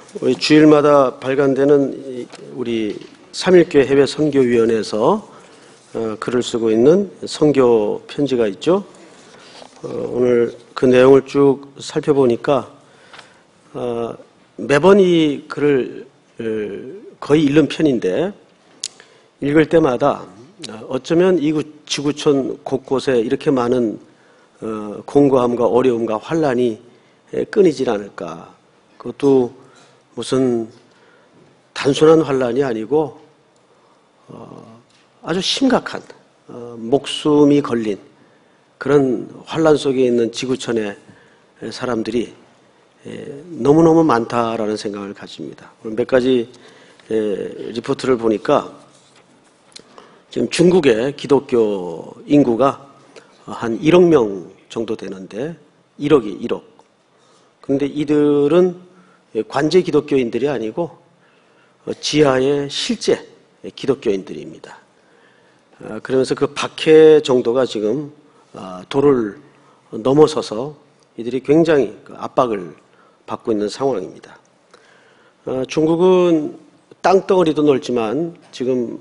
우리 주일마다 발간되는 우리 3.1교회 해외 선교위원회에서 글을 쓰고 있는 선교 편지가 있죠. 오늘 그 내용을 쭉 살펴보니까 매번 이 글을 거의 읽는 편인데, 읽을 때마다 어쩌면 이 지구촌 곳곳에 이렇게 많은 공고함과 어려움과 환란이 끊이질 않을까. 그것도 무슨 단순한 환란이 아니고 아주 심각한 목숨이 걸린 그런 환란 속에 있는 지구촌의 사람들이 너무너무 많다라는 생각을 가집니다. 몇 가지 리포트를 보니까 지금 중국의 기독교 인구가 한 1억 명 정도 되는데, 1억. 그런데 이들은 관제 기독교인들이 아니고 지하의 실제 기독교인들입니다. 그러면서 그 박해 정도가 지금 도를 넘어서서 이들이 굉장히 압박을 받고 있는 상황입니다. 중국은 땅덩어리도 넓지만 지금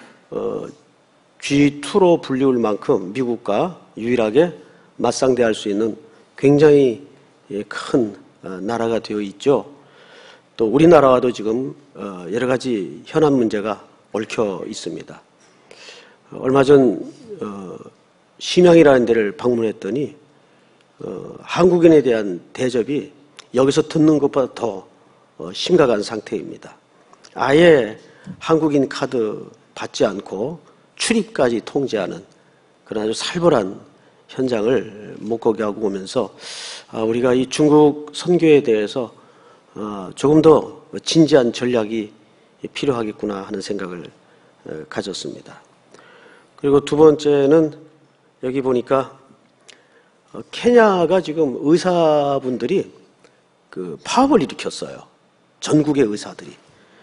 G2로 불리울 만큼 미국과 유일하게 맞상대할 수 있는 굉장히 큰 나라가 되어 있죠. 또 우리나라와도 지금 여러 가지 현안 문제가 얽혀 있습니다. 얼마 전 심양이라는 데를 방문했더니 한국인에 대한 대접이 여기서 듣는 것보다 더 심각한 상태입니다. 아예 한국인 카드 받지 않고 출입까지 통제하는 그런 아주 살벌한 현장을 목격하고 오면서 우리가 이 중국 선교에 대해서 조금 더 진지한 전략이 필요하겠구나 하는 생각을 가졌습니다. 그리고 두 번째는 여기 보니까 케냐가 지금 의사분들이 그 파업을 일으켰어요. 전국의 의사들이.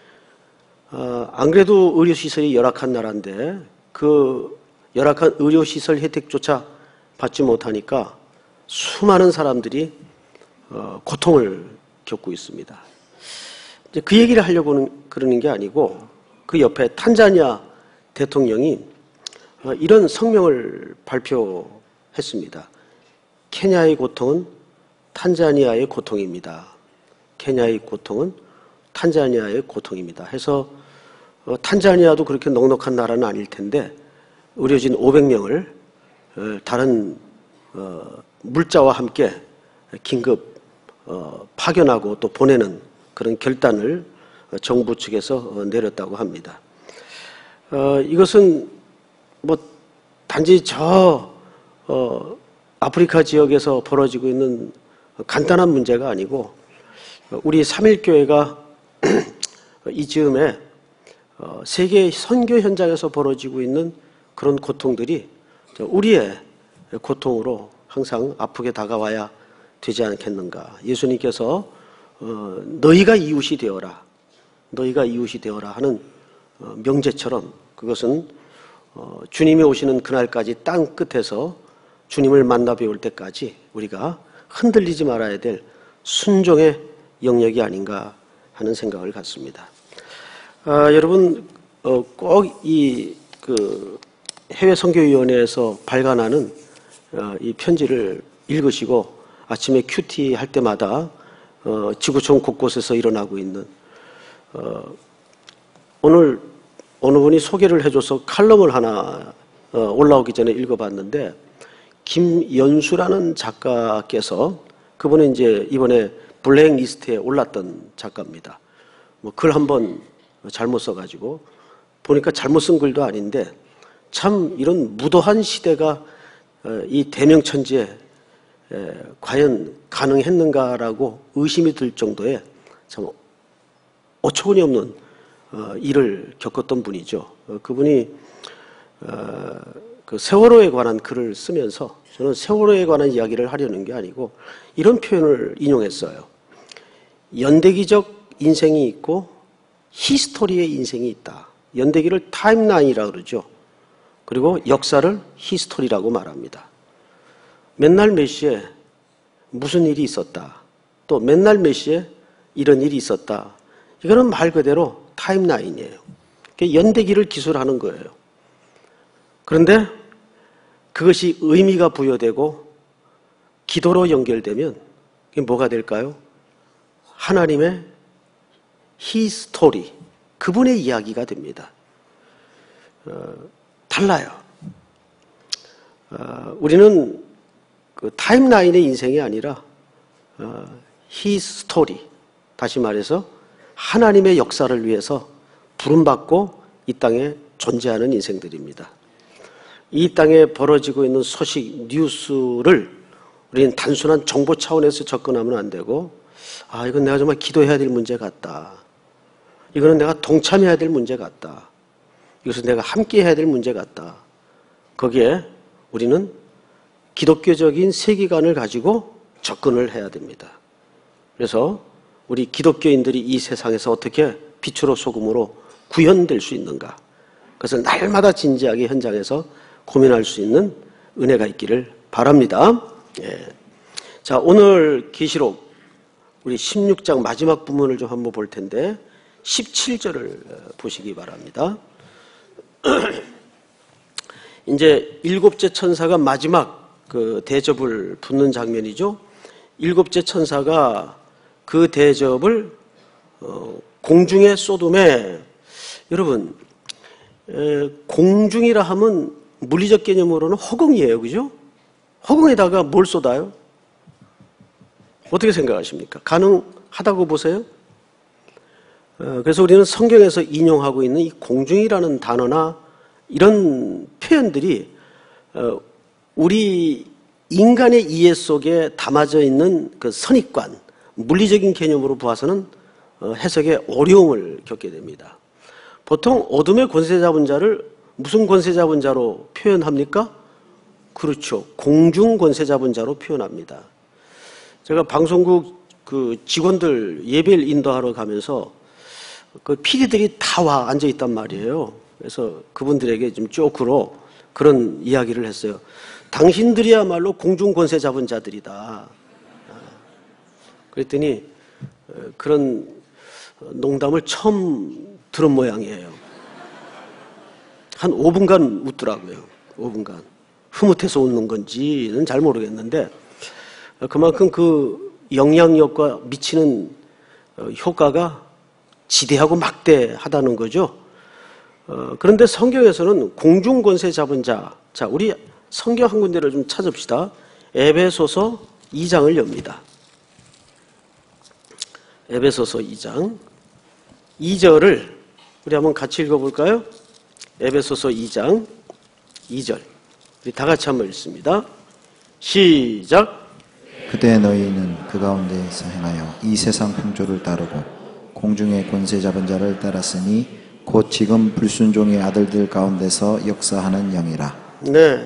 안 그래도 의료시설이 열악한 나라인데 그 열악한 의료시설 혜택조차 받지 못하니까 수많은 사람들이 고통을 겪고 있습니다. 이제 그 얘기를 하려고 그러는 게 아니고, 그 옆에 탄자니아 대통령이 이런 성명을 발표했습니다. 케냐의 고통은 탄자니아의 고통입니다. 케냐의 고통은 탄자니아의 고통입니다. 해서 탄자니아도 그렇게 넉넉한 나라는 아닐 텐데 의료진 500명을 다른 물자와 함께 긴급 파견하고 또 보내는 그런 결단을 정부 측에서 내렸다고 합니다. 이것은 뭐 단지 아프리카 지역에서 벌어지고 있는 간단한 문제가 아니고, 우리 3.1교회가 이 즈음에 세계 선교 현장에서 벌어지고 있는 그런 고통들이 우리의 고통으로 항상 아프게 다가와야 되지 않겠는가. 예수님께서 너희가 이웃이 되어라, 너희가 이웃이 되어라 하는 명제처럼, 그것은 주님이 오시는 그날까지 땅 끝에서 주님을 만나 뵈올 때까지 우리가 흔들리지 말아야 될 순종의 영역이 아닌가 하는 생각을 갖습니다. 여러분 꼭 이 해외 선교위원회에서 발간하는 이 편지를 읽으시고 아침에 큐티 할 때마다 지구촌 곳곳에서 일어나고 있는, 오늘 어느 분이 소개를 해줘서 칼럼을 하나 올라오기 전에 읽어봤는데, 김연수라는 작가께서, 그분은 이제 이번에 블랙리스트에 올랐던 작가입니다. 뭐 글 한번 잘못 써가지고 보니까 잘못 쓴 글도 아닌데, 참 이런 무도한 시대가 이 대명천지에 과연 가능했는가라고 의심이 들 정도의 참 어처구니 없는 일을 겪었던 분이죠. 그분이 그 세월호에 관한 글을 쓰면서, 저는 세월호에 관한 이야기를 하려는 게 아니고 이런 표현을 인용했어요. 연대기적 인생이 있고 히스토리의 인생이 있다. 연대기를 타임라인이라고 그러죠. 그리고 역사를 히스토리라고 말합니다. 맨날 몇 시에 무슨 일이 있었다. 또 맨날 몇 시에 이런 일이 있었다. 이거는 말 그대로 타임라인이에요. 연대기를 기술하는 거예요. 그런데 그것이 의미가 부여되고 기도로 연결되면 이게 뭐가 될까요? 하나님의 히스토리, 그분의 이야기가 됩니다. 달라요. 우리는 그 타임라인의 인생이 아니라 히스토리, 다시 말해서 하나님의 역사를 위해서 부름받고 이 땅에 존재하는 인생들입니다. 이 땅에 벌어지고 있는 소식, 뉴스를 우리는 단순한 정보 차원에서 접근하면 안 되고, 이건 내가 정말 기도해야 될 문제 같다. 이거는 내가 동참해야 될 문제 같다. 이것은 내가 함께 해야 될 문제 같다. 거기에 우리는 기독교적인 세계관을 가지고 접근을 해야 됩니다. 그래서 우리 기독교인들이 이 세상에서 어떻게 빛으로 소금으로 구현될 수 있는가, 그것을 날마다 진지하게 현장에서 고민할 수 있는 은혜가 있기를 바랍니다. 예. 자, 오늘 계시록 우리 16장 마지막 부분을 좀 한번 볼 텐데 17절을 보시기 바랍니다. 이제 일곱째 천사가 마지막 그 대접을 붙는 장면이죠. 일곱째 천사가 그 대접을 공중에 쏟음에, 여러분, 공중이라 하면 물리적 개념으로는 허공이에요. 그죠? 허공에다가 뭘 쏟아요? 어떻게 생각하십니까? 가능하다고 보세요? 그래서 우리는 성경에서 인용하고 있는 이 공중이라는 단어나 이런 표현들이 우리 인간의 이해 속에 담아져 있는 그 선입관, 물리적인 개념으로 보아서는 해석에 어려움을 겪게 됩니다. 보통 어둠의 권세 잡은 자를 무슨 권세 잡은 자로 표현합니까? 그렇죠. 공중 권세 잡은 자로 표현합니다. 제가 방송국 그 직원들 예배를 인도하러 가면서 그 PD들이 다 와 앉아 있단 말이에요. 그래서 그분들에게 좀 쪼크로 그런 이야기를 했어요. 당신들이야말로 공중 권세 잡은 자들이다. 그랬더니 그런 농담을 처음 들은 모양이에요. 한 5분간 웃더라고요. 5분간. 흐뭇해서 웃는 건지는 잘 모르겠는데 그만큼 그 영향력과 미치는 효과가 지대하고 막대하다는 거죠. 그런데 성경에서는 공중 권세 잡은 자, 자, 우리 성경 한 군데를 좀 찾읍시다. 에베소서 2장을 엽니다. 에베소서 2장 2절을 우리 한번 같이 읽어볼까요? 에베소서 2장 2절 우리 다 같이 한번 읽습니다. 시작. 그때 너희는 그 가운데에서 행하여 이 세상 풍조를 따르고 공중의 권세 잡은 자를 따랐으니 곧 지금 불순종의 아들들 가운데서 역사하는 영이라. 네.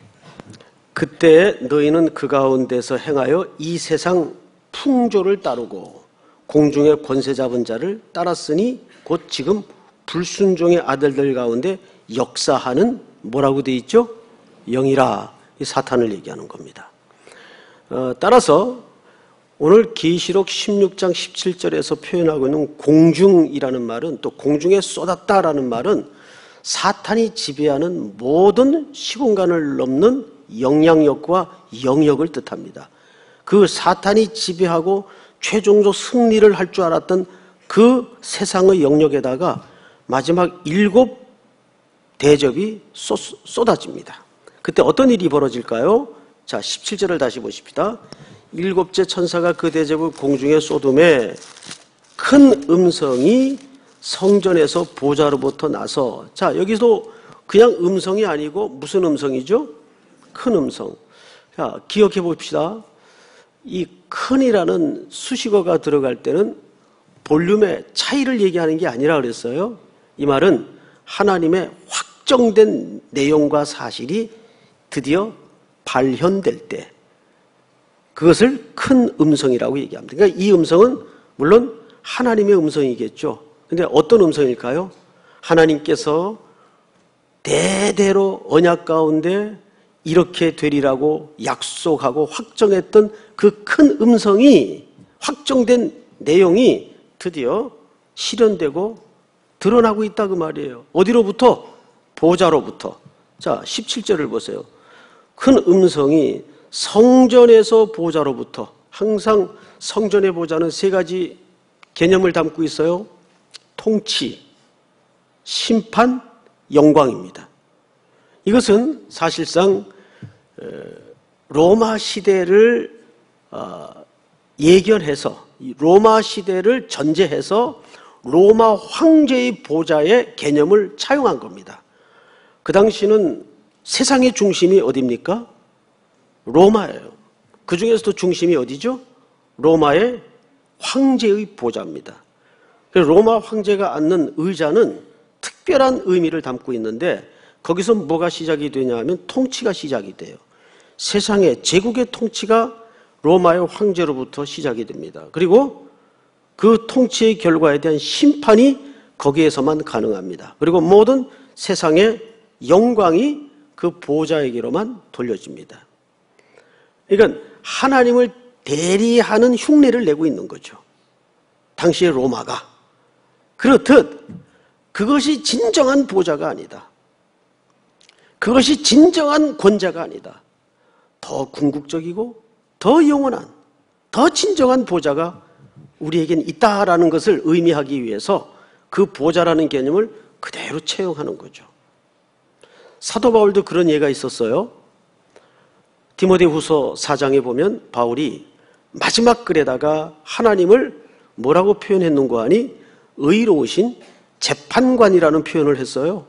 그때 너희는 그 가운데서 행하여 이 세상 풍조를 따르고 공중의 권세 잡은 자를 따랐으니 곧 지금 불순종의 아들들 가운데 역사하는 뭐라고 되어 있죠? 영이라. 이 사탄을 얘기하는 겁니다. 따라서 오늘 계시록 16장 17절에서 표현하고 있는 공중이라는 말은, 또 공중에 쏟았다라는 말은 사탄이 지배하는 모든 시공간을 넘는 영향력과 영역을 뜻합니다. 그 사탄이 지배하고 최종적 승리를 할 줄 알았던 그 세상의 영역에다가 마지막 7 대접이 쏟아집니다. 그때 어떤 일이 벌어질까요? 자, 17절을 다시 보십시다. 일곱째 천사가 그 대접을 공중에 쏟음에 큰 음성이 성전에서 보좌로부터 나서, 자, 여기서 그냥 음성이 아니고 무슨 음성이죠? 큰 음성. 자, 기억해 봅시다. 이 큰이라는 수식어가 들어갈 때는 볼륨의 차이를 얘기하는 게 아니라 그랬어요. 이 말은 하나님의 확정된 내용과 사실이 드디어 발현될 때 그것을 큰 음성이라고 얘기합니다. 그러니까 이 음성은 물론 하나님의 음성이겠죠. 그런데 어떤 음성일까요? 하나님께서 대대로 언약 가운데 이렇게 되리라고 약속하고 확정했던 그 큰 음성이, 확정된 내용이 드디어 실현되고 드러나고 있다 그 말이에요. 어디로부터? 보좌로부터. 자, 17절을 보세요. 큰 음성이 성전에서 보좌로부터. 항상 성전의 보좌는 세 가지 개념을 담고 있어요. 통치, 심판, 영광입니다. 이것은 사실상 로마 시대를 예견해서, 로마 시대를 전제해서 로마 황제의 보좌의 개념을 차용한 겁니다. 그 당시는 세상의 중심이 어디입니까? 로마예요. 그 중에서도 중심이 어디죠? 로마의 황제의 보좌입니다. 그래서 로마 황제가 앉는 의자는 특별한 의미를 담고 있는데 거기서 뭐가 시작이 되냐면 통치가 시작이 돼요. 세상의 제국의 통치가 로마의 황제로부터 시작이 됩니다. 그리고 그 통치의 결과에 대한 심판이 거기에서만 가능합니다. 그리고 모든 세상의 영광이 그 보좌에게로만 돌려집니다. 그러니까 하나님을 대리하는 흉내를 내고 있는 거죠. 당시의 로마가. 그렇듯 그것이 진정한 보좌가 아니다. 그것이 진정한 권자가 아니다. 더 궁극적이고 더 영원한, 더 진정한 보좌가 우리에겐 있다라는 것을 의미하기 위해서 그 보좌라는 개념을 그대로 채용하는 거죠. 사도 바울도 그런 예가 있었어요. 디모데후서 4장에 보면 바울이 마지막 글에다가 하나님을 뭐라고 표현했는가 하니 의로우신 재판관이라는 표현을 했어요.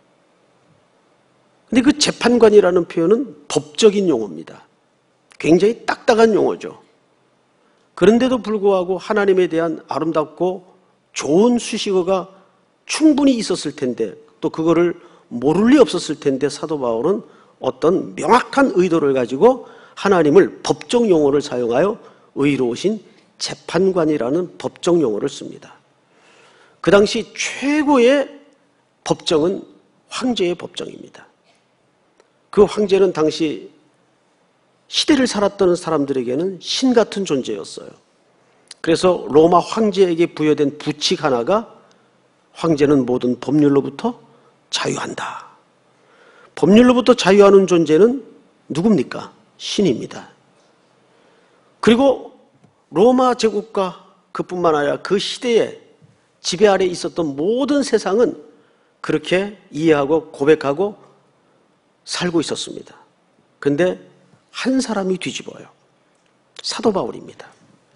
근데 그 재판관이라는 표현은 법적인 용어입니다. 굉장히 딱딱한 용어죠. 그런데도 불구하고 하나님에 대한 아름답고 좋은 수식어가 충분히 있었을 텐데 또 그거를 모를 리 없었을 텐데 사도 바울은 어떤 명확한 의도를 가지고 하나님을 법적 용어를 사용하여 의로우신 재판관이라는 법적 용어를 씁니다. 그 당시 최고의 법정은 황제의 법정입니다. 그 황제는 당시 시대를 살았던 사람들에게는 신 같은 존재였어요. 그래서 로마 황제에게 부여된 부칙 하나가 황제는 모든 법률로부터 자유한다. 법률로부터 자유하는 존재는 누굽니까? 신입니다. 그리고 로마 제국과 그뿐만 아니라 그 시대에 지배 아래 있었던 모든 세상은 그렇게 이해하고 고백하고 살고 있었습니다. 그런데 한 사람이 뒤집어요. 사도 바울입니다.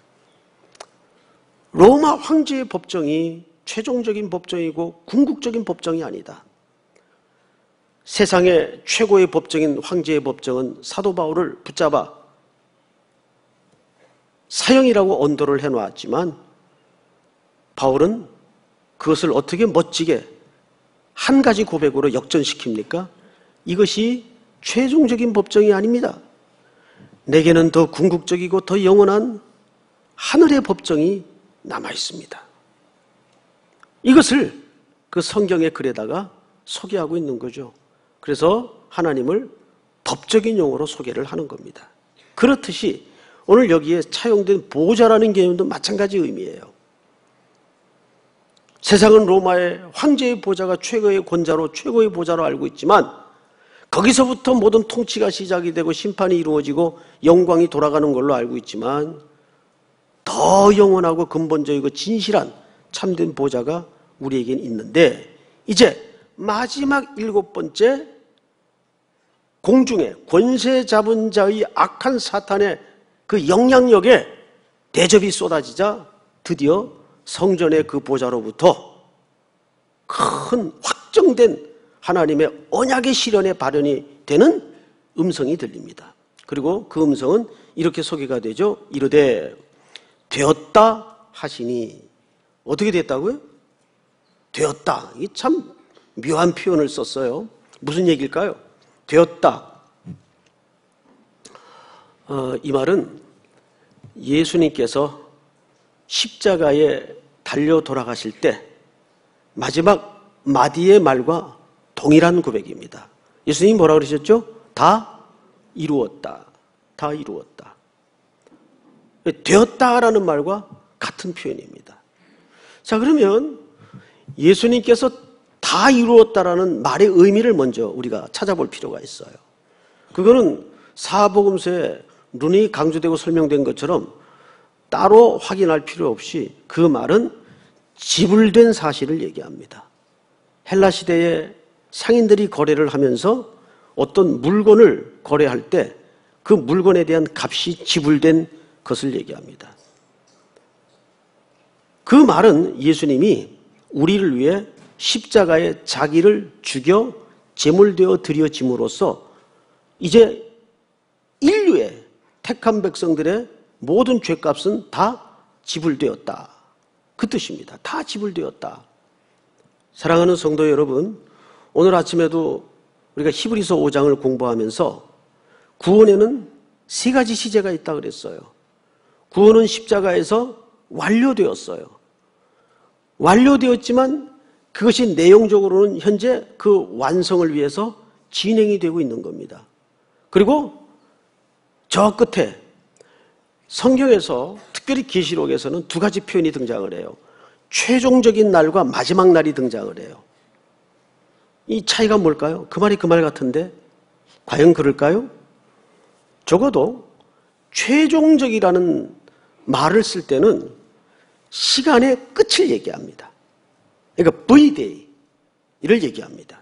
로마 황제의 법정이 최종적인 법정이고 궁극적인 법정이 아니다. 세상의 최고의 법정인 황제의 법정은 사도 바울을 붙잡아 사형이라고 언도를 해놓았지만 바울은 그것을 어떻게 멋지게 한 가지 고백으로 역전시킵니까? 이것이 최종적인 법정이 아닙니다. 내게는 더 궁극적이고 더 영원한 하늘의 법정이 남아있습니다. 이것을 그 성경의 글에다가 소개하고 있는 거죠. 그래서 하나님을 법적인 용어로 소개를 하는 겁니다. 그렇듯이 오늘 여기에 차용된 보좌라는 개념도 마찬가지 의미예요. 세상은 로마의 황제의 보좌가 최고의 권자로 최고의 보좌로 알고 있지만 거기서부터 모든 통치가 시작이 되고 심판이 이루어지고 영광이 돌아가는 걸로 알고 있지만 더 영원하고 근본적이고 진실한 참된 보좌가 우리에겐 있는데 이제 마지막 7번째 공중에 권세 잡은 자의 악한 사탄의 그 영향력에 대접이 쏟아지자 드디어 성전의 그 보좌로부터 큰 확정된 하나님의 언약의 실현에 발현이 되는 음성이 들립니다. 그리고 그 음성은 이렇게 소개가 되죠. 이르되 되었다 하시니. 어떻게 됐다고요? 되었다. 이게 참 묘한 표현을 썼어요. 무슨 얘기일까요? 되었다. 이 말은 예수님께서 십자가에 달려 돌아가실 때 마지막 마디의 말과 동일한 고백입니다. 예수님이 뭐라고 그러셨죠? 다 이루었다. 다 이루었다. 되었다라는 말과 같은 표현입니다. 자, 그러면 예수님께서 다 이루었다라는 말의 의미를 먼저 우리가 찾아볼 필요가 있어요. 그거는 사복음서에 눈이 강조되고 설명된 것처럼 따로 확인할 필요 없이 그 말은 지불된 사실을 얘기합니다. 헬라 시대에 상인들이 거래를 하면서 어떤 물건을 거래할 때 그 물건에 대한 값이 지불된 것을 얘기합니다. 그 말은 예수님이 우리를 위해 십자가에 자기를 죽여 제물되어 드려짐으로써 이제 인류의 택한 백성들의 모든 죄값은 다 지불되었다. 그 뜻입니다. 다 지불되었다. 사랑하는 성도 여러분, 오늘 아침에도 우리가 히브리서 5장을 공부하면서 구원에는 세 가지 시제가 있다고 그랬어요. 구원은 십자가에서 완료되었어요. 완료되었지만 그것이 내용적으로는 현재 그 완성을 위해서 진행이 되고 있는 겁니다. 그리고 저 끝에 성경에서 특별히 계시록에서는 두 가지 표현이 등장을 해요. 최종적인 날과 마지막 날이 등장을 해요. 이 차이가 뭘까요? 그 말이 그 말 같은데 과연 그럴까요? 적어도 최종적이라는 말을 쓸 때는 시간의 끝을 얘기합니다. 그러니까 V-Day를 얘기합니다.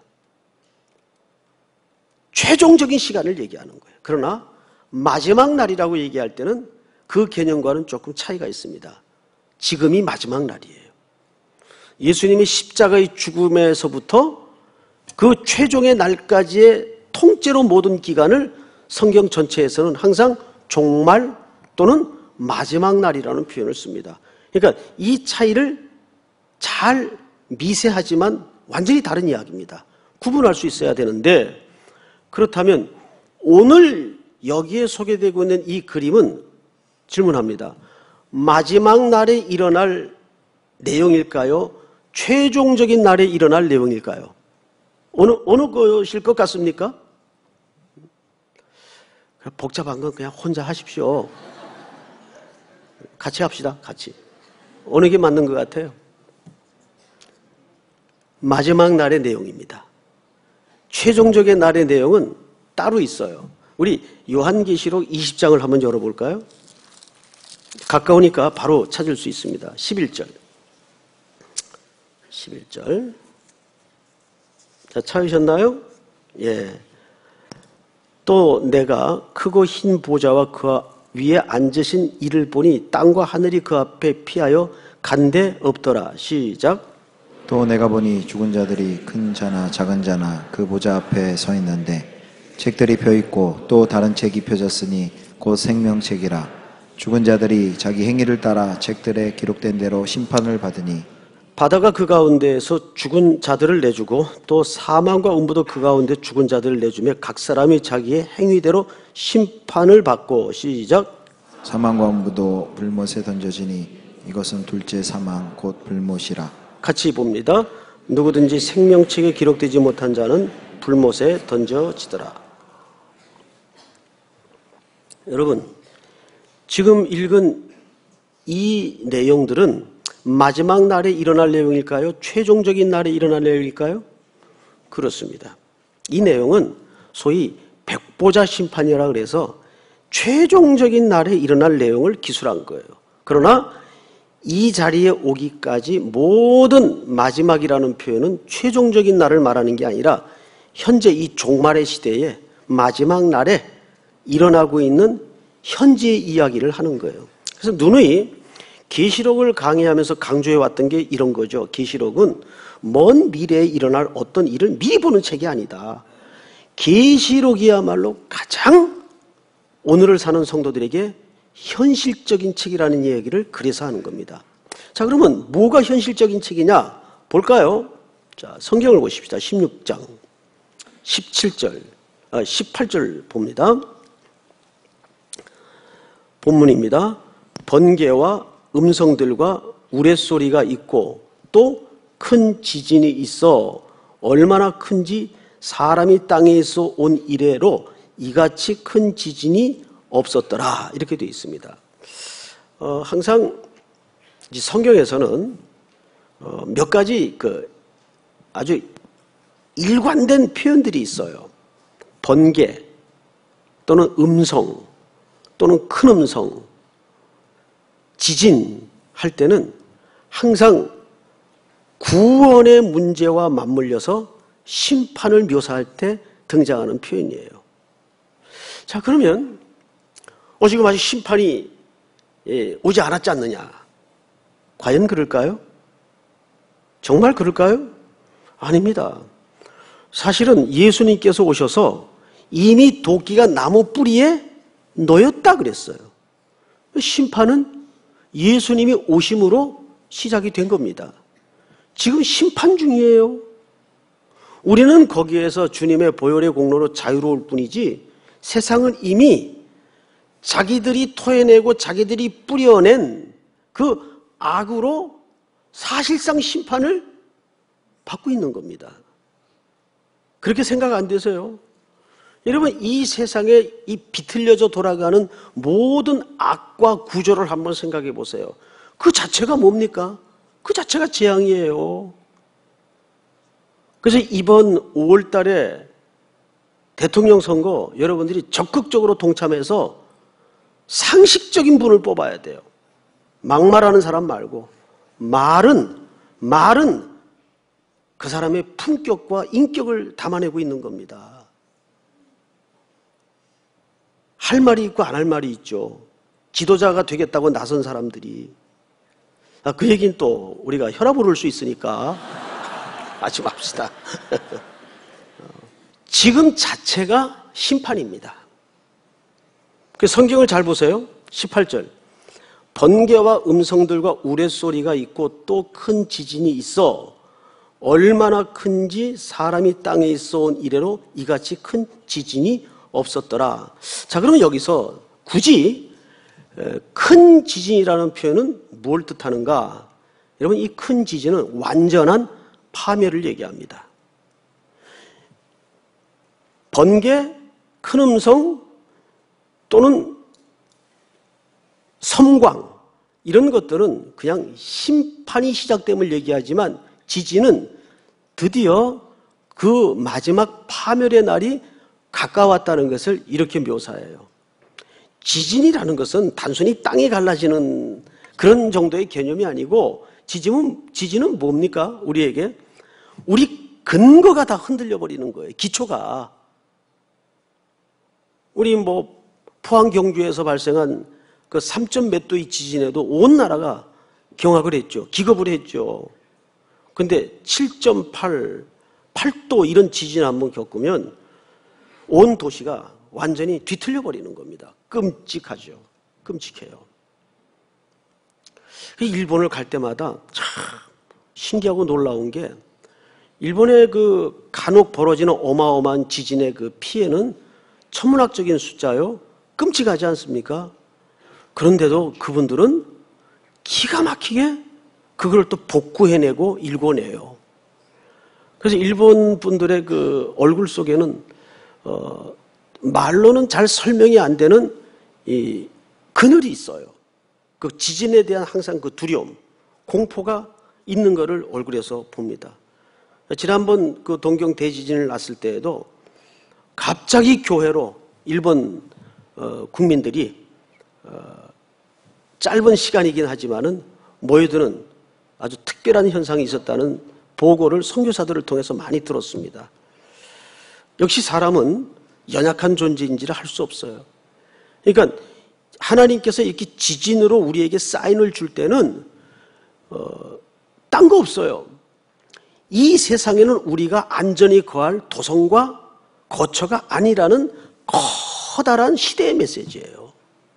최종적인 시간을 얘기하는 거예요. 그러나 마지막 날이라고 얘기할 때는 그 개념과는 조금 차이가 있습니다. 지금이 마지막 날이에요. 예수님이 십자가의 죽음에서부터 그 최종의 날까지의 통째로 모든 기간을 성경 전체에서는 항상 종말 또는 마지막 날이라는 표현을 씁니다. 그러니까 이 차이를 잘 미세하지만 완전히 다른 이야기입니다. 구분할 수 있어야 되는데, 그렇다면 오늘 여기에 소개되고 있는 이 그림은 질문합니다. 마지막 날에 일어날 내용일까요? 최종적인 날에 일어날 내용일까요? 어느 것일 것 같습니까? 복잡한 건 그냥 혼자 하십시오. 같이 합시다. 같이. 어느 게 맞는 것 같아요? 마지막 날의 내용입니다. 최종적인 날의 내용은 따로 있어요. 우리 요한계시록 20장을 한번 열어볼까요? 가까우니까 바로 찾을 수 있습니다. 11절. 자, 찾으셨나요? 예. 또 내가 크고 흰 보좌와 그 위에 앉으신 이를 보니 땅과 하늘이 그 앞에 피하여 간데 없더라. 시작. 또 내가 보니 죽은 자들이 큰 자나 작은 자나 그 보좌 앞에 서 있는데 책들이 펴있고 또 다른 책이 펴졌으니 곧 생명책이라. 죽은 자들이 자기 행위를 따라 책들에 기록된 대로 심판을 받으니 바다가 그 가운데에서 죽은 자들을 내주고 또 사망과 음부도 그 가운데 죽은 자들을 내주며 각 사람이 자기의 행위대로 심판을 받고 시작. 사망과 음부도 불못에 던져지니 이것은 둘째 사망 곧 불못이라. 같이 봅니다. 누구든지 생명책에 기록되지 못한 자는 불못에 던져지더라. 여러분, 지금 읽은 이 내용들은 마지막 날에 일어날 내용일까요? 최종적인 날에 일어날 내용일까요? 그렇습니다. 이 내용은 소위 백보자 심판이라 그래서 최종적인 날에 일어날 내용을 기술한 거예요. 그러나 이 자리에 오기까지 모든 마지막이라는 표현은 최종적인 날을 말하는 게 아니라 현재 이 종말의 시대에 마지막 날에 일어나고 있는 현재의 이야기를 하는 거예요. 그래서 누누이 계시록을 강의하면서 강조해왔던 게 이런 거죠. 계시록은 먼 미래에 일어날 어떤 일을 미리 보는 책이 아니다. 계시록이야말로 가장 오늘을 사는 성도들에게 현실적인 책이라는 얘기를 그래서 하는 겁니다. 자, 그러면 뭐가 현실적인 책이냐 볼까요? 자, 성경을 보십시다. 16장 18절 봅니다. 본문입니다. 번개와 음성들과 우레소리가 있고 또 큰 지진이 있어 얼마나 큰지 사람이 땅에서 온 이래로 이같이 큰 지진이 없었더라. 이렇게 되어 있습니다. 항상 성경에서는 몇 가지 아주 일관된 표현들이 있어요. 번개 또는 음성 또는 큰 음성, 지진 할 때는 항상 구원의 문제와 맞물려서 심판을 묘사할 때 등장하는 표현이에요. 자, 그러면 지금 아직 심판이 오지 않았지 않느냐? 과연 그럴까요? 정말 그럴까요? 아닙니다. 사실은 예수님께서 오셔서 이미 도끼가 나무 뿌리에 놓였다 그랬어요. 심판은 예수님이 오심으로 시작이 된 겁니다. 지금 심판 중이에요. 우리는 거기에서 주님의 보혈의 공로로 자유로울 뿐이지 세상은 이미 자기들이 토해내고 자기들이 뿌려낸 그 악으로 사실상 심판을 받고 있는 겁니다. 그렇게 생각 안 되세요? 여러분, 이 세상에 이 비틀려져 돌아가는 모든 악과 구조를 한번 생각해 보세요. 그 자체가 뭡니까? 그 자체가 재앙이에요. 그래서 이번 5월 달에 대통령 선거 여러분들이 적극적으로 동참해서 상식적인 분을 뽑아야 돼요. 막말하는 사람 말고 말은 그 사람의 품격과 인격을 담아내고 있는 겁니다. 할 말이 있고 안 할 말이 있죠. 지도자가 되겠다고 나선 사람들이. 그 얘기는 또 우리가 혈압 오를 수 있으니까 하지 맙시다. 지금 자체가 심판입니다. 그 성경을 잘 보세요. 18절. 번개와 음성들과 우레소리가 있고 또 큰 지진이 있어 얼마나 큰지 사람이 땅에 있어온 이래로 이같이 큰 지진이 없었더라. 자, 그러면 여기서 굳이 큰 지진이라는 표현은 뭘 뜻하는가? 여러분, 이 큰 지진은 완전한 파멸을 얘기합니다. 번개, 큰 음성 또는 섬광 이런 것들은 그냥 심판이 시작됨을 얘기하지만 지진은 드디어 그 마지막 파멸의 날이 가까웠다는 것을 이렇게 묘사해요. 지진이라는 것은 단순히 땅이 갈라지는 그런 정도의 개념이 아니고 지진은 뭡니까? 우리에게 우리 근거가 다 흔들려 버리는 거예요. 기초가. 우리 포항 경주에서 발생한 그 3점 몇 도의 지진에도 온 나라가 경악을 했죠. 기겁을 했죠. 근데 7.8, 8도 이런 지진 한번 겪으면 온 도시가 완전히 뒤틀려 버리는 겁니다. 끔찍하죠. 끔찍해요. 일본을 갈 때마다 참 신기하고 놀라운 게 일본의 그 간혹 벌어지는 어마어마한 지진의 그 피해는 천문학적인 숫자요. 끔찍하지 않습니까? 그런데도 그분들은 기가 막히게 그걸 또 복구해내고 일궈내요. 그래서 일본 분들의 그 얼굴 속에는 말로는 잘 설명이 안 되는 이 그늘이 있어요. 그 지진에 대한 항상 그 두려움, 공포가 있는 것을 얼굴에서 봅니다. 지난번 그 동경 대지진을 났을 때에도 갑자기 교회로 일본 국민들이 짧은 시간이긴 하지만은 모여드는 아주 특별한 현상이 있었다는 보고를 선교사들을 통해서 많이 들었습니다. 역시 사람은 연약한 존재인지를 할 수 없어요. 그러니까 하나님께서 이렇게 지진으로 우리에게 사인을 줄 때는 딴 거 없어요. 이 세상에는 우리가 안전히 거할 도성과 거처가 아니라는 커다란 시대의 메시지예요.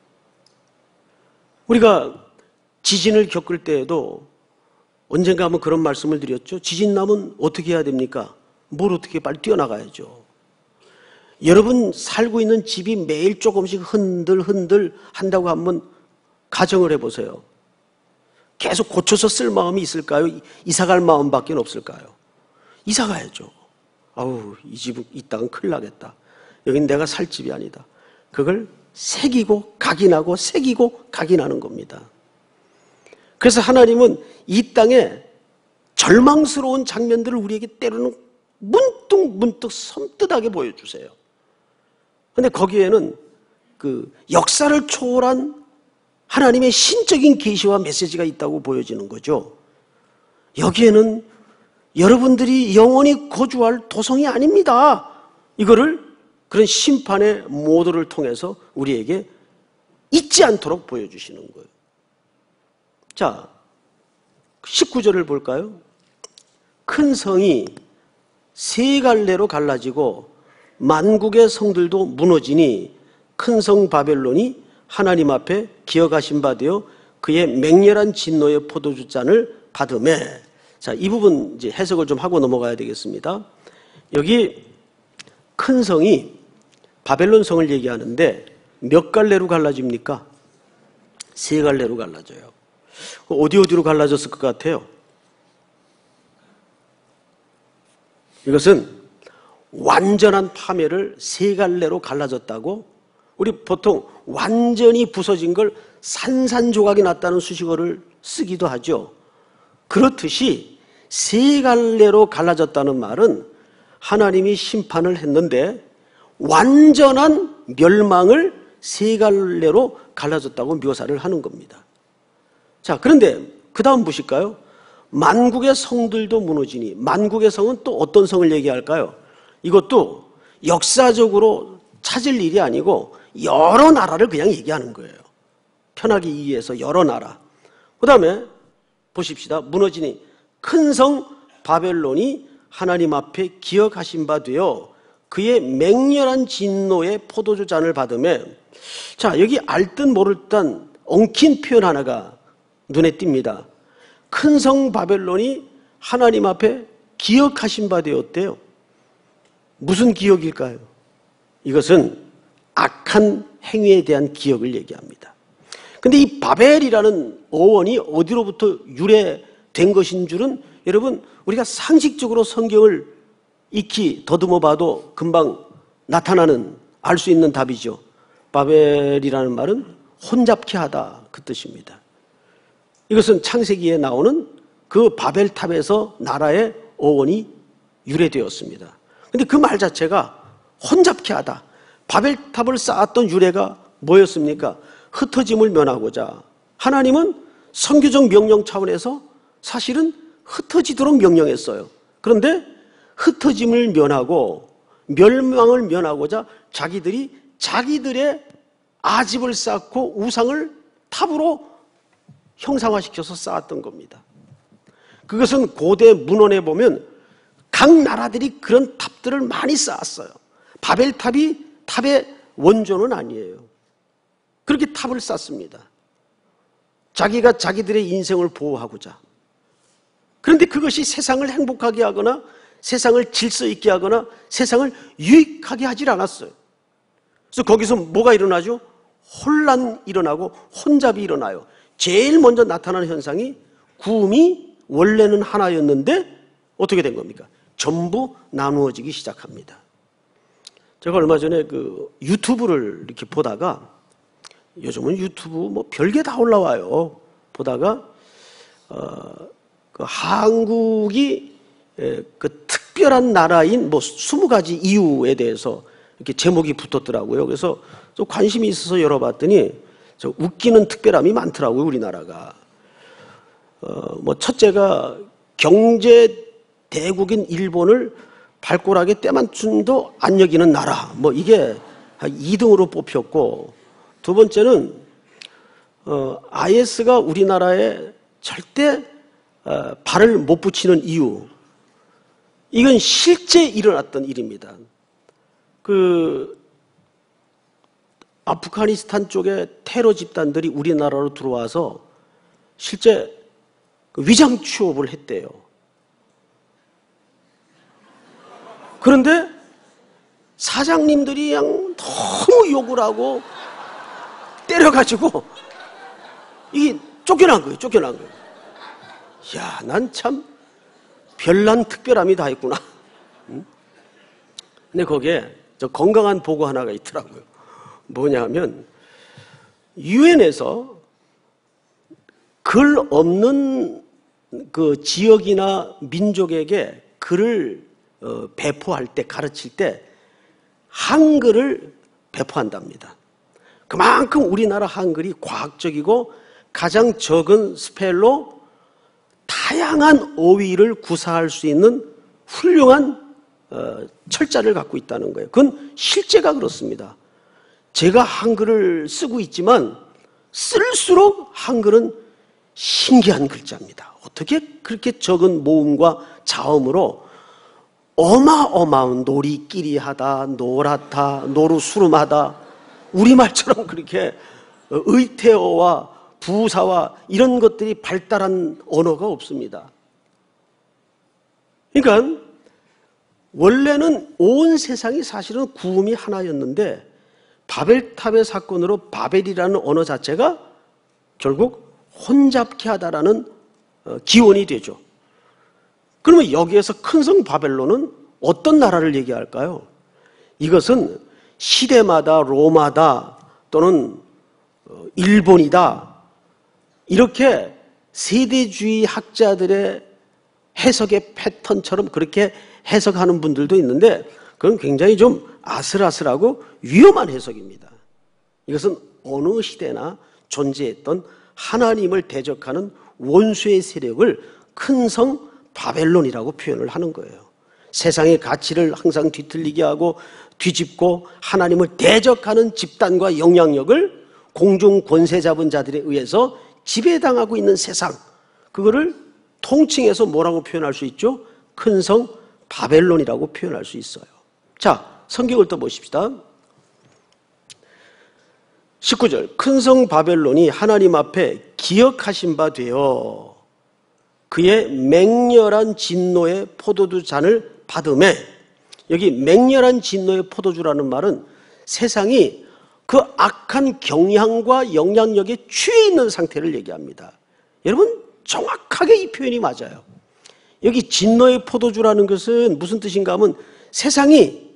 우리가 지진을 겪을 때에도 언젠가 한번 그런 말씀을 드렸죠. 지진 나면 어떻게 해야 됩니까? 뭘 어떻게 빨리 뛰어나가야죠. 여러분 살고 있는 집이 매일 조금씩 흔들 한다고 한번 가정을 해보세요. 계속 고쳐서 쓸 마음이 있을까요? 이사갈 마음밖에 없을까요? 이사가야죠. 아우, 이 집은 이 땅은 큰일 나겠다. 여긴 내가 살 집이 아니다. 그걸 새기고 각인하고 새기고 각인하는 겁니다. 그래서 하나님은 이 땅에 절망스러운 장면들을 우리에게 때로는 문득 섬뜩하게 보여주세요. 그런데 거기에는 그 역사를 초월한 하나님의 신적인 계시와 메시지가 있다고 보여지는 거죠. 여기에는 여러분들이 영원히 거주할 도성이 아닙니다. 이거를 그런 심판의 모드를 통해서 우리에게 잊지 않도록 보여주시는 거예요. 자, 19절을 볼까요? 큰 성이 세 갈래로 갈라지고 만국의 성들도 무너지니 큰 성 바벨론이 하나님 앞에 기억하신 바 되어 그의 맹렬한 진노의 포도주 잔을 받으매. 자, 이 부분 이제 해석을 좀 하고 넘어가야 되겠습니다. 여기 큰 성이 바벨론 성을 얘기하는데 몇 갈래로 갈라집니까? 세 갈래로 갈라져요. 어디로 갈라졌을 것 같아요? 이것은 완전한 파멸을 세 갈래로 갈라졌다고, 우리 보통 완전히 부서진 걸 산산조각이 났다는 수식어를 쓰기도 하죠. 그렇듯이 세 갈래로 갈라졌다는 말은 하나님이 심판을 했는데 완전한 멸망을 세 갈래로 갈라졌다고 묘사를 하는 겁니다. 자, 그런데 그 다음 보실까요? 만국의 성들도 무너지니, 만국의 성은 또 어떤 성을 얘기할까요? 이것도 역사적으로 찾을 일이 아니고 여러 나라를 그냥 얘기하는 거예요. 편하게 이해해서 여러 나라. 그 다음에 보십시다. 무너지니 큰 성 바벨론이 하나님 앞에 기억하신 바 되어 그의 맹렬한 진노의 포도주 잔을 받으며, 자, 여기 알듯 모를 듯한 엉킨 표현 하나가 눈에 띕니다. 큰 성 바벨론이 하나님 앞에 기억하신 바 되었대요. 무슨 기억일까요? 이것은 악한 행위에 대한 기억을 얘기합니다. 근데 이 바벨이라는 어원이 어디로부터 유래된 것인 줄은 여러분, 우리가 상식적으로 성경을 익히 더듬어 봐도 금방 나타나는, 알 수 있는 답이죠. 바벨이라는 말은 혼잡케 하다, 그 뜻입니다. 이것은 창세기에 나오는 그 바벨탑에서 나라의 어원이 유래되었습니다. 근데 그 말 자체가 혼잡케 하다. 바벨탑을 쌓았던 유래가 뭐였습니까? 흩어짐을 면하고자 하나님은 선교적 명령 차원에서 사실은 흩어지도록 명령했어요. 그런데 흩어짐을 면하고 멸망을 면하고자 자기들의 아집을 쌓고 우상을 탑으로 형상화시켜서 쌓았던 겁니다. 그것은 고대 문헌에 보면 각 나라들이 그런 탑들을 많이 쌓았어요. 바벨탑이 탑의 원조는 아니에요. 그렇게 탑을 쌓습니다. 자기가 자기들의 인생을 보호하고자. 그런데 그것이 세상을 행복하게 하거나 세상을 질서 있게 하거나 세상을 유익하게 하질 않았어요. 그래서 거기서 뭐가 일어나죠? 혼란이 일어나고 혼잡이 일어나요. 제일 먼저 나타나는 현상이 구음이 원래는 하나였는데 어떻게 된 겁니까? 전부 나누어지기 시작합니다. 제가 얼마 전에 그 유튜브를 이렇게 보다가, 요즘은 유튜브 뭐 별게 다 올라와요. 보다가 그 한국이 그 특별한 나라인 뭐 20가지 이유에 대해서 이렇게 제목이 붙었더라고요. 그래서 좀 관심이 있어서 열어봤더니 저 웃기는 특별함이 많더라고요, 우리나라가. 뭐 첫째가 경제 대국인 일본을 발꼬락에 때만춤도 안 여기는 나라. 뭐 이게 2등으로 뽑혔고, 두 번째는 IS가 우리나라에 절대 발을 못 붙이는 이유. 이건 실제 일어났던 일입니다. 그 아프가니스탄 쪽에 테러 집단들이 우리나라로 들어와서 실제 위장 취업을 했대요. 그런데 사장님들이 그냥 너무 욕을 하고 때려가지고 이게 쫓겨난 거예요. 야, 난 참 별난 특별함이 다 있구나. 근데 거기에 저 건강한 보고 하나가 있더라고요. 뭐냐면 유엔에서 글 없는 그 지역이나 민족에게 글을 배포할 때, 가르칠 때 한글을 배포한답니다. 그만큼 우리나라 한글이 과학적이고 가장 적은 스펠로 다양한 어휘를 구사할 수 있는 훌륭한 철자를 갖고 있다는 거예요. 그건 실제가 그렇습니다. 제가 한글을 쓰고 있지만 쓸수록 한글은 신기한 글자입니다. 어떻게 그렇게 적은 모음과 자음으로 어마어마한 놀이끼리하다, 노랗다, 노루수름하다, 우리말처럼 그렇게 의태어와 부사와 이런 것들이 발달한 언어가 없습니다. 그러니까 원래는 온 세상이 사실은 구음이 하나였는데 바벨탑의 사건으로 바벨이라는 언어 자체가 결국 혼잡케 하다라는 기원이 되죠. 그러면 여기에서 큰 성 바벨론은 어떤 나라를 얘기할까요? 이것은 시대마다 로마다 또는 일본이다 이렇게 세대주의 학자들의 해석의 패턴처럼 그렇게 해석하는 분들도 있는데 그건 굉장히 좀 아슬아슬하고 위험한 해석입니다. 이것은 어느 시대나 존재했던 하나님을 대적하는 원수의 세력을 큰 성 바벨론이라고 표현을 하는 거예요. 세상의 가치를 항상 뒤틀리게 하고 뒤집고 하나님을 대적하는 집단과 영향력을 공중 권세 잡은 자들에 의해서 지배당하고 있는 세상, 그거를 통칭해서 뭐라고 표현할 수 있죠? 큰 성 바벨론이라고 표현할 수 있어요. 자, 성경을 또 보십시다. 19절, 큰 성 바벨론이 하나님 앞에 기억하신 바 되어 그의 맹렬한 진노의 포도주 잔을 받음에, 여기 맹렬한 진노의 포도주라는 말은 세상이 그 악한 경향과 영향력에 취해 있는 상태를 얘기합니다. 여러분 정확하게 이 표현이 맞아요. 여기 진노의 포도주라는 것은 무슨 뜻인가 하면 세상이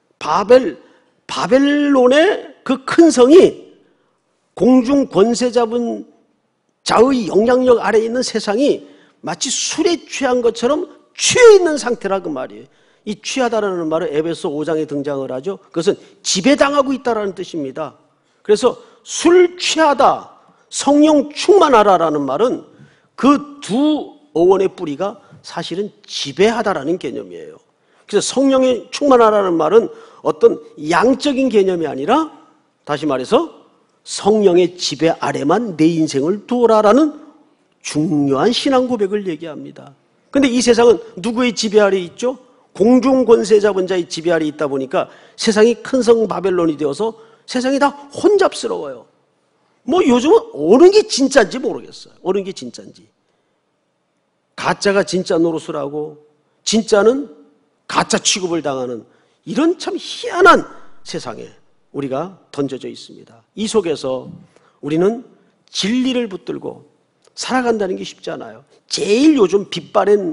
바벨론의 그 큰 성이 공중 권세 잡은 자의 영향력 아래에 있는 세상이 마치 술에 취한 것처럼 취해 있는 상태라 그 말이에요. 이 취하다라는 말은 에베소 5장에 등장을 하죠. 그것은 지배당하고 있다라는 뜻입니다. 그래서 술 취하다, 성령 충만하라라는 말은 그 두 어원의 뿌리가 사실은 지배하다라는 개념이에요. 그래서 성령이 충만하라는 말은 어떤 양적인 개념이 아니라 다시 말해서 성령의 지배 아래만 내 인생을 두어라라는 중요한 신앙 고백을 얘기합니다. 그런데 이 세상은 누구의 지배 아래 있죠? 공중 권세 잡은 자의 지배 아래 있다 보니까 세상이 큰 성 바벨론이 되어서 세상이 다 혼잡스러워요. 뭐 요즘은 어느 게 진짜인지 모르겠어요. 어느 게 진짜인지. 가짜가 진짜 노릇을 하고 진짜는 가짜 취급을 당하는 이런 참 희한한 세상에 우리가 던져져 있습니다. 이 속에서 우리는 진리를 붙들고 살아간다는 게 쉽지 않아요. 제일 요즘 빛바랜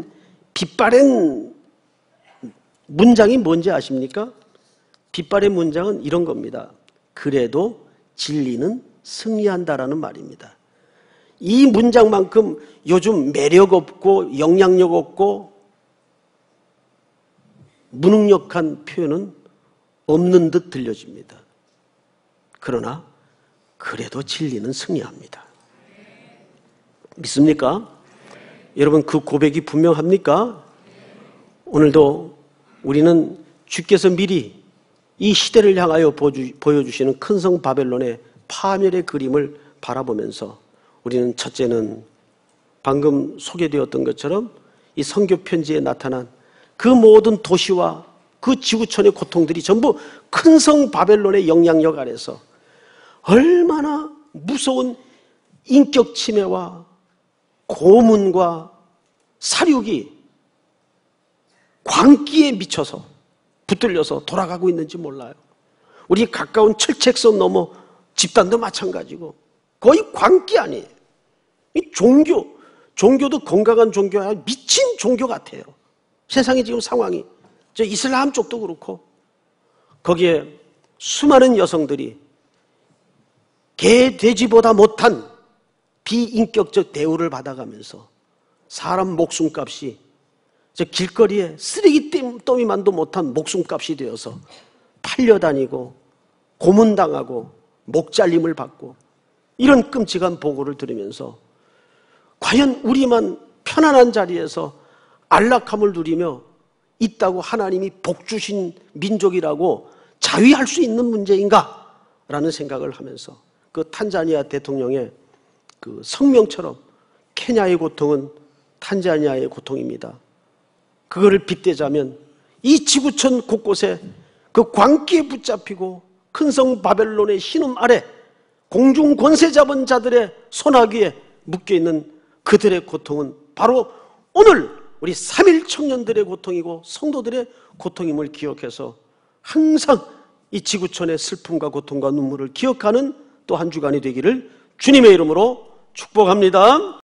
문장이 뭔지 아십니까? 빛바랜 문장은 이런 겁니다. 그래도 진리는 승리한다라는 말입니다. 이 문장만큼 요즘 매력 없고 영향력 없고 무능력한 표현은 없는 듯 들려집니다. 그러나 그래도 진리는 승리합니다. 믿습니까? 여러분 그 고백이 분명합니까? 오늘도 우리는 주께서 미리 이 시대를 향하여 보여주시는 큰 성 바벨론의 파멸의 그림을 바라보면서 우리는 첫째는 방금 소개되었던 것처럼 이 선교 편지에 나타난 그 모든 도시와 그 지구촌의 고통들이 전부 큰 성 바벨론의 영향력 아래서 얼마나 무서운 인격 침해와 고문과 사륙이 광기에 미쳐서 붙들려서 돌아가고 있는지 몰라요. 우리 가까운 철책선 넘어 집단도 마찬가지고 거의 광기 아니에요. 이 종교도 건강한 종교야 미친 종교 같아요. 세상의 지금 상황이 저 이슬람 쪽도 그렇고 거기에 수많은 여성들이 개, 돼지보다 못한 비인격적 대우를 받아가면서 사람 목숨값이 저 길거리에 쓰레기 더미만도 못한 목숨값이 되어서 팔려다니고 고문당하고 목잘림을 받고 이런 끔찍한 보고를 들으면서 과연 우리만 편안한 자리에서 안락함을 누리며 있다고 하나님이 복 주신 민족이라고 자위할 수 있는 문제인가? 라는 생각을 하면서 그 탄자니아 대통령의 그 성명처럼 케냐의 고통은 탄자니아의 고통입니다. 그거를 빗대자면 이 지구촌 곳곳에 그 광기에 붙잡히고 큰 성 바벨론의 신음 아래 공중 권세 잡은 자들의 손아귀에 묶여있는 그들의 고통은 바로 오늘 우리 3.1 청년들의 고통이고 성도들의 고통임을 기억해서 항상 이 지구촌의 슬픔과 고통과 눈물을 기억하는 또 한 주간이 되기를 주님의 이름으로 축복합니다.